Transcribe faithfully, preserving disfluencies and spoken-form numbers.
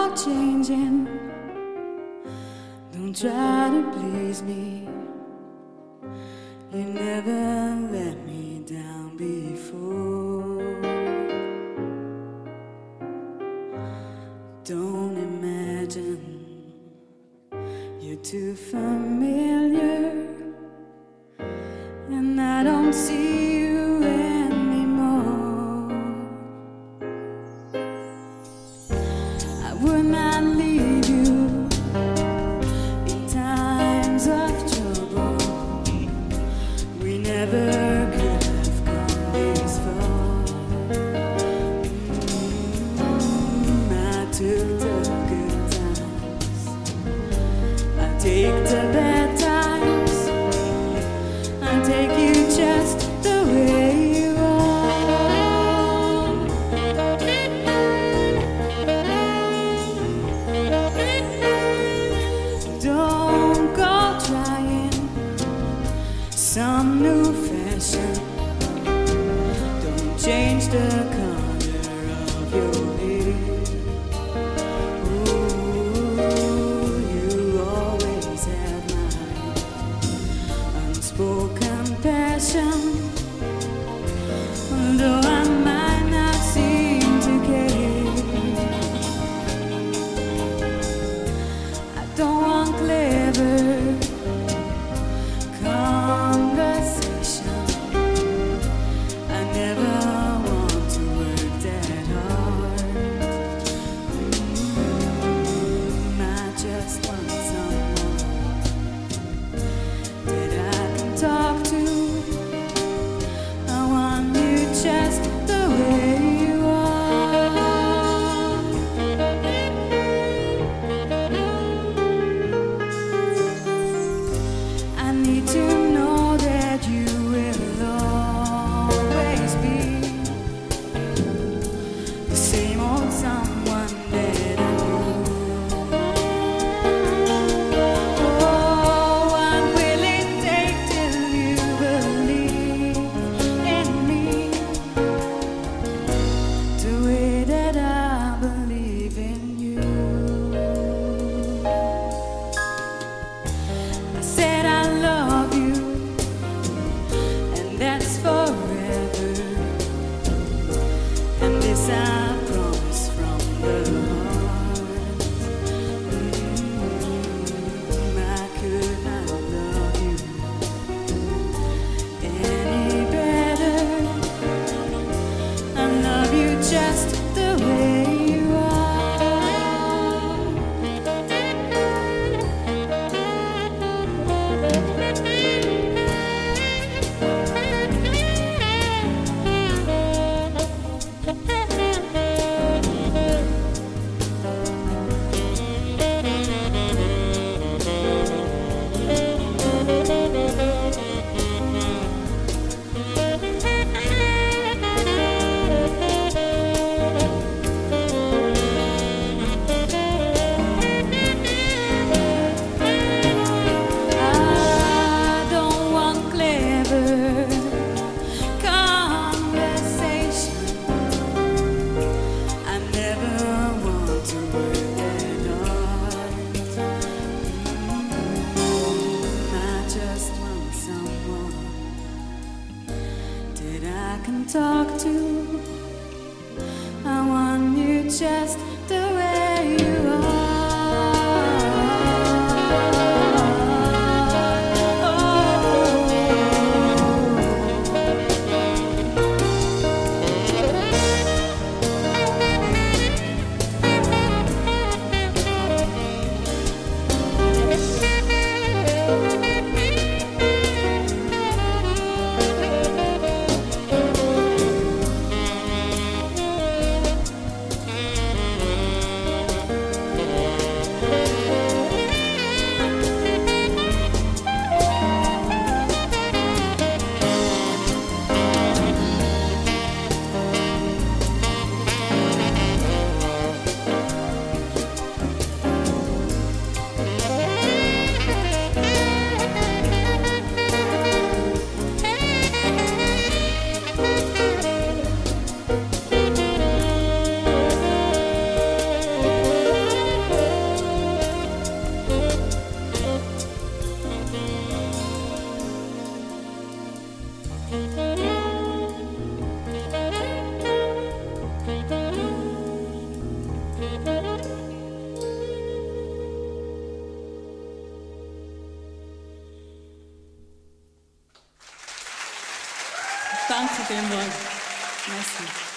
are changing. Don't try to please me. You never let me down before. Don't imagine you're too familiar, and I don't see you anymore. I would not leave you in times of trouble. We never could have come this far. Mm, I took the good times, I take the bad times, I take you just the way you are. Don't go trying some new fashion. Don't change the color of your hair. Ooh, you always have my unspoken passion. Though I might not seem to care, I don't want clever conversation. I never want to work that hard. Mm, I just want someone that I can talk to. I want you just the way you are. I need to know that you will always be the same old someone that I knew. Oh, what will it take till you believe in me the way that I believe in you? I said I love you, and that's forever. And this I promise from the heart. Mm, I could not love you any better. I love you just the way you I don't want clever conversation. I never want to work that hard. Mm, I just want someone that I can talk to. I want you just the way you are. Danke vielmals. Merci.